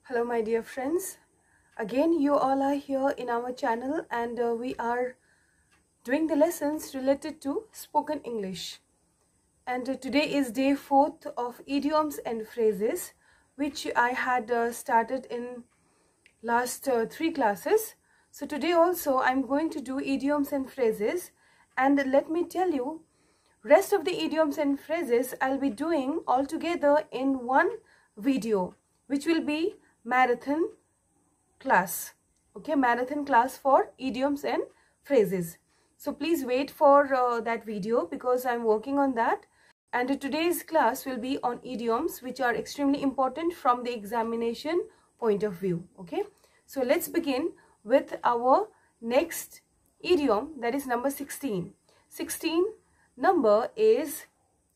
Hello my dear friends, again you all are here in our channel and we are doing the lessons related to spoken English. And today is day 4th of idioms and phrases, which I had started in last 3 classes. So today also I'm going to do idioms and phrases, and let me tell you, rest of the idioms and phrases I'll be doing all together in one video, which will be marathon class. Okay, marathon class for idioms and phrases. So please wait for that video because I'm working on that. And today's class will be on idioms, which are extremely important from the examination point of view. Okay, so let's begin with our next idiom, that is number 16. 16 number is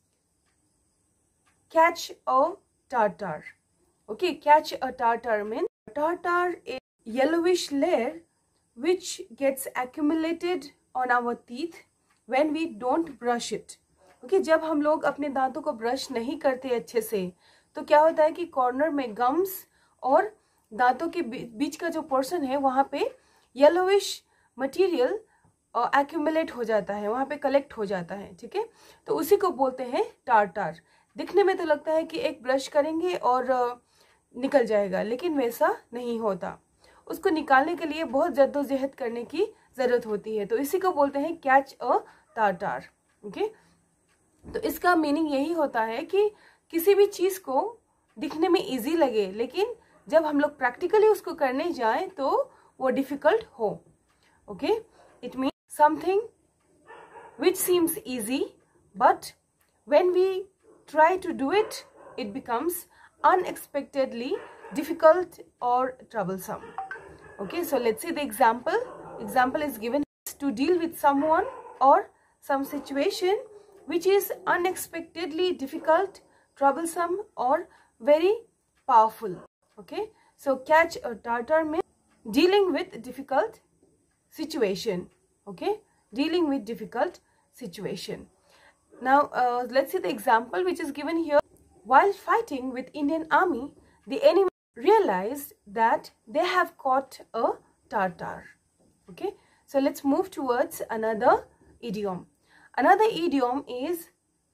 catch a tartar. Okay, catch a tartar means tartar is yellowish layer which gets accumulated on our teeth when we don't brush it. Okay, जब हम लोग अपने दांतों को brush नहीं करते अच्छे से तो क्या होता है कि कॉर्नर में गम्स और दांतों के बीच का जो पोर्शन है वहाँ पे येलोविश मटेरियल एक्यूमुलेट हो जाता है, वहाँ पे कलेक्ट हो जाता है. ठीक है, तो उसी को बोलते हैं टार्टार. दिखने में तो लगता है कि एक ब्रश करेंगे और निकल जाएगा, लेकिन वैसा नहीं होता. उसको निकालने के लिए बहुत जद्दोजहद करने की ज़रूरत होती है. तो इसी को बोलते हैं कैच अ टार्टार. ओके, तो इसका मीनिंग यही होता है कि किसी भी चीज़ को दिखने में इजी लगे, लेकिन जब हम लोग प्रैक्टिकली उसको करने जाएं तो वो डिफ़िकल्ट हो. Okay, it means something which seems easy but when we try to do it, it becomes unexpectedly difficult or troublesome. Okay, so let's see the example. Example is given to deal with someone or some situation which is unexpectedly difficult, troublesome or very powerful. Okay, so catch a tartar means dealing with difficult situation. Okay, dealing with difficult situation. Now let's see the example which is given here. While fighting with Indian army, the enemy realized that they have caught a tartar. Okay, so let's move towards another idiom. Another idiom is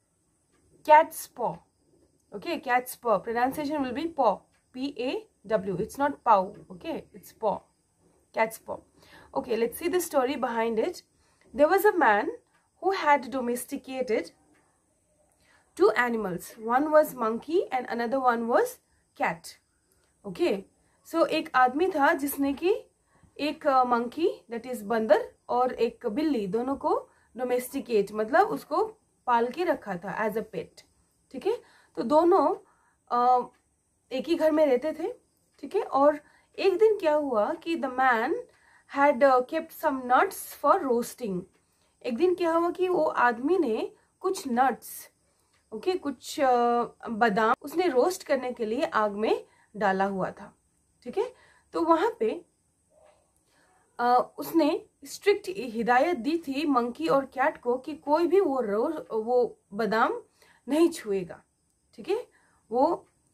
cat's paw. Okay, cat's paw. Pronunciation will be paw. P-A-W. It's not pow. Okay, it's paw. Cat's paw. Okay, let's see the story behind it. There was a man who had domesticated two animals. One was monkey and another one was cat. Okay, so एक आदमी था जिसने कि एक monkey, that is बंदर, और एक बिल्ली, दोनों को domesticate मतलब उसको पाल के रखा था as a pet. ठीक है, तो दोनों एक ही घर में रहते थे. ठीक है, और एक दिन क्या हुआ कि the man had kept some nuts for roasting. एक दिन क्या हुआ कि वो आदमी ने कुछ नट्स, ओके, कुछ बादाम उसने रोस्ट करने के लिए आग में डाला हुआ था. ठीक है, तो वहां पे उसने स्ट्रिक्ट हिदायत दी थी मंकी और कैट को कि कोई भी वो बादाम नहीं छुएगा. ठीक है, वो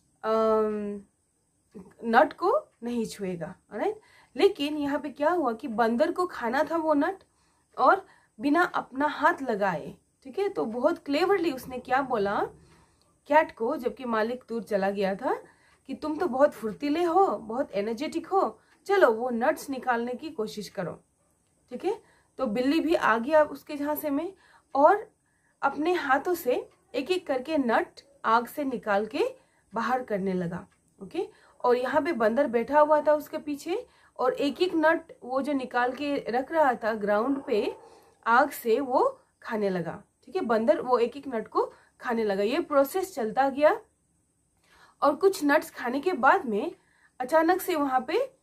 नट को नहीं छुएगा. राइट, लेकिन यहाँ पे क्या हुआ कि बंदर को खाना था वो नट और बिना अपना हाथ लगाए. ठीक है, तो बहुत क्लेवरली उसने क्या बोला कैट को, जबकि मालिक दूर चला गया था, कि तुम तो बहुत फुर्तीले हो, बहुत एनर्जेटिक हो, चलो वो नट्स निकालने की कोशिश करो. ठीक है, तो बिल्ली भी आ गया उसके झांसे में और अपने हाथों से एक एक करके नट आग से निकाल के बाहर करने लगा. ओके, और यहाँ पे बंदर बैठा हुआ था उसके पीछे और एक एक नट वो जो निकाल के रख रहा था ग्राउंड पे आग से वो खाने लगा. ठीक है, बंदर वो एक एक नट को खाने लगा. ये प्रोसेस चलता गया और कुछ नट्स खाने के बाद में अचानक से वहां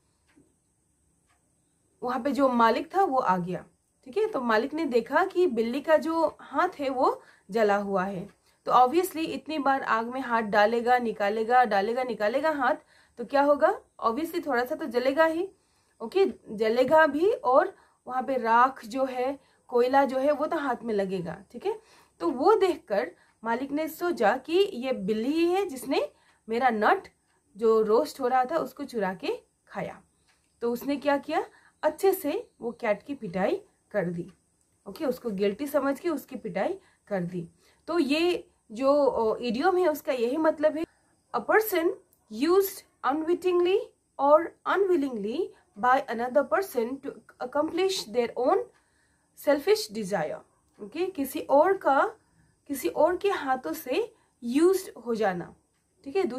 पे जो मालिक था वो आ गया. ठीक है, तो मालिक ने देखा कि बिल्ली का जो हाथ है वो जला हुआ है. तो ऑब्वियसली इतनी बार आग में हाथ डालेगा निकालेगा डालेगा निकालेगा हाथ, तो क्या होगा, ऑब्वियसली थोड़ा सा तो जलेगा ही. ओके, जलेगा भी और वहां पे राख जो है, कोयला जो है, वो तो हाथ में लगेगा. ठीक है, तो वो देखकर मालिक ने सोचा कि ये बिल्ली ही है जिसने मेरा नट जो रोस्ट हो रहा था उसको चुरा के खाया। तो उसने क्या किया, अच्छे से वो कैट की पिटाई कर दी। ओके, उसको गिल्टी समझ के उसकी पिटाई कर दी। तो ये जो इडियम है उसका यही मतलब है, a person used unwittingly or unwillingly by another person to accomplish their own selfish desire. Okay, किसी और के हाथों से यूज्ड हो जाना, ठीक है,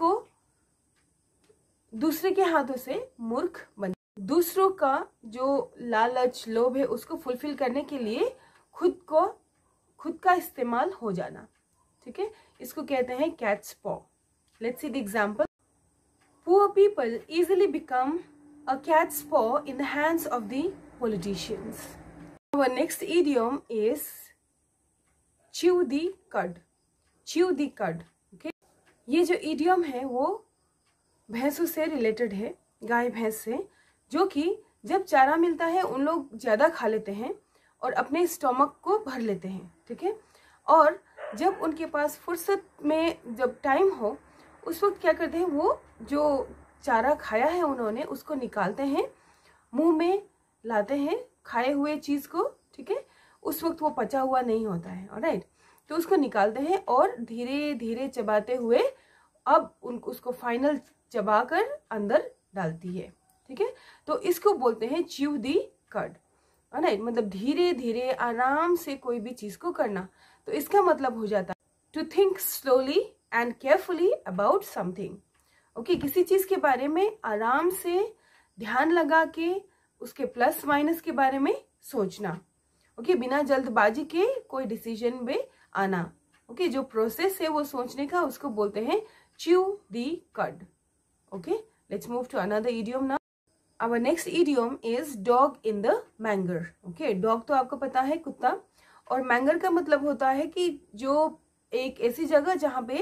दूसरे के हाथों से मूर्ख बन, दूसरों का जो लालच लोभ है उसको फुलफिल करने के लिए खुद का इस्तेमाल हो जाना, ठीक है, इसको कहते हैं cat's paw. Let's see the example. Poor people easily become a cat's paw in the hands of the politicians. Our next idiom is chew the cud. Chew the cud, okay, ये जो इडियम है वो भैंसों से related है, गाय भैंस से, जो कि जब चारा मिलता है उन लोग ज्यादा खा लेते हैं और अपने स्टमक को भर लेते हैं, ठीक है, और जब उनके पास फुर्सत में जब टाइम हो उस वक्त क्या करते हैं, वो जो चारा खाया है उन्होंने उसको निकालते हैं, मुंह में लाते हैं खाए हुए चीज को, ठीक है, उस वक्त वो पचा हुआ नहीं होता है, ऑलराइट, तो उसको निकालते हैं और धीरे धीरे चबाते हुए अब उसको फाइनल चबाकर अंदर डालती है, ठीक है, तो इसको बोलते हैं च्यू दी कड, ऑलराइट, मतलब धीरे धीरे आराम से कोई भी चीज को करना। तो इसका मतलब हो जाता है to think slowly and carefully about something. Okay, किसी चीज के बारे में आराम से ध्यान लगा के उसके प्लस माइनस के बारे में सोचना, ओके, बिना जल्दबाजी के कोई डिसीजन में आना। ओके, जो प्रोसेस है वो सोचने का उसको बोलते हैं chew the cud. Okay, let's move to another idiom now. Our next idiom is dog in the manger. Okay, dog तो आपको पता है कुत्ता, और मैंगर का मतलब होता है कि जो एक ऐसी जगह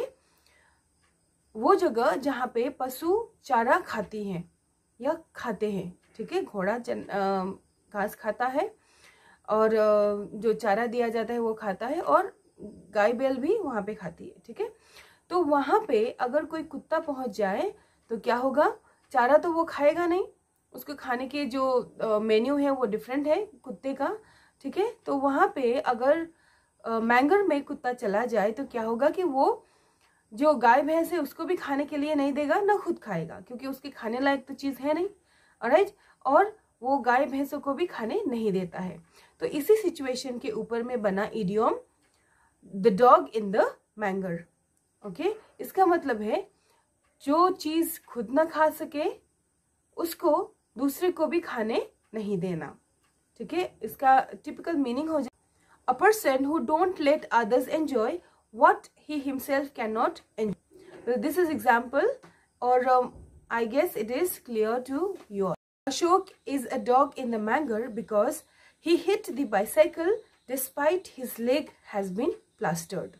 जहाँ पे पशु चारा खाती हैं या खाते हैं, ठीक है, घोड़ा घास खाता है और जो चारा दिया जाता है वो खाता है, और गाय बैल भी वहां पे खाती है, ठीक है, तो वहां पे अगर कोई कुत्ता पहुंच जाए तो क्या होगा, चारा तो वो खाएगा नहीं, उसको खाने के जो मेन्यू है वो डिफरेंट है कुत्ते का, ठीक है, तो वहां पे अगर मैंगर में कुत्ता चला जाए तो क्या होगा कि वो जो गाय भैंस है उसको भी खाने के लिए नहीं देगा, ना खुद खाएगा, क्योंकि उसकी खाने लायक तो चीज है नहीं, ऑलराइट, और वो गाय भैंसों को भी खाने नहीं देता है। तो इसी सिचुएशन के ऊपर में बना idiom the dog in the manger. Okay, इसका मतलब है जो चीज खुद ना खा सके उसको दूसरे को भी खाने नहीं देना, ठीक है, इसका टिपिकल मीनिंग हो जाए a person who don't let others enjoy what he himself can not enjoy. This is example, और I guess it is clear to you all. Ashok is a dog in the manger because he hit the bicycle despite his leg has been plastered.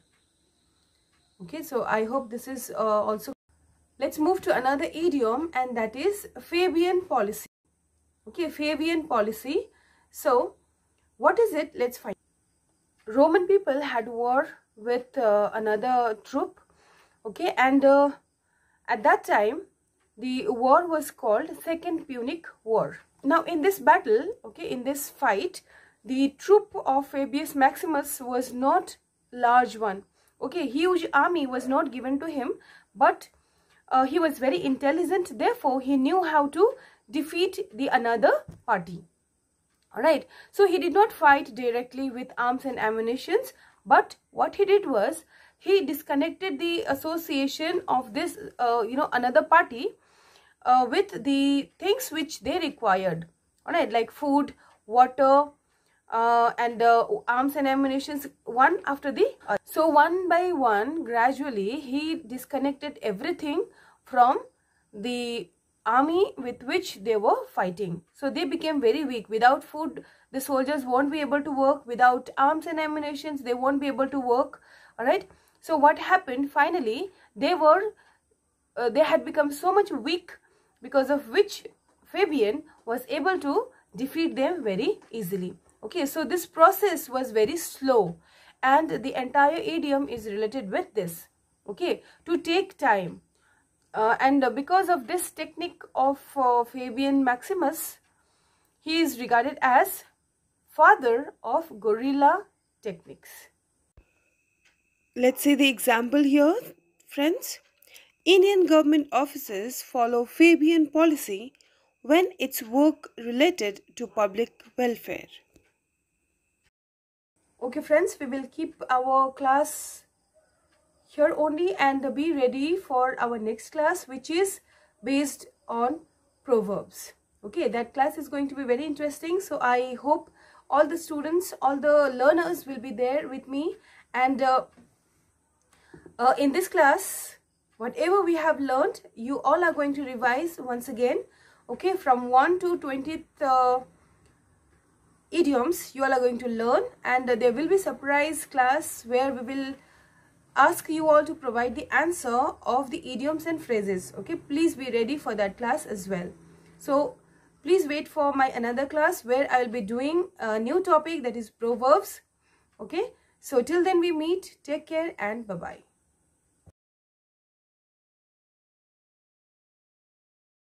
Okay, so I hope this is also. Let's move to another idiom, and that is Fabian policy. Okay, Fabian policy. So what is it? Let's find. Roman people had war with another troop. Okay, and at that time the war was called Second Punic War. Now in this battle, okay, in this fight, the troop of Fabius Maximus was not large one. Okay, huge army was not given to him, but he was very intelligent. Therefore, he knew how to defeat the another party. All right. So he did not fight directly with arms and ammunitions, but what he did was he disconnected the association of this, another party with the things which they required. All right, like food, water, and arms and ammunitions, one after the other. So one by one, gradually he disconnected everything from the army with which they were fighting. So they became very weak. Without food, the soldiers won't be able to work. Without arms and ammunitions, they won't be able to work. All right, so what happened finally, they had become so much weak, because of which Fabian was able to defeat them very easily. Okay, so this process was very slow, and the entire idiom is related with this. Okay, to take time, And because of this technique of Fabian Maximus, he is regarded as father of guerrilla techniques. Let's see the example here, friends. Indian government officers follow Fabian policy when it's work related to public welfare. Okay friends, we will keep our class here only and be ready for our next class, which is based on proverbs. Okay, that class is going to be very interesting. So I hope all the students, all the learners will be there with me. And in this class, whatever we have learned, you all are going to revise once again. Okay, from 1 to 20th idioms you all are going to learn, and there will be surprise class where we will ask you all to provide the answer of the idioms and phrases. Okay, please be ready for that class as well. So please wait for my another class where I will be doing a new topic, that is proverbs. Okay, so till then we meet. Take care and bye bye.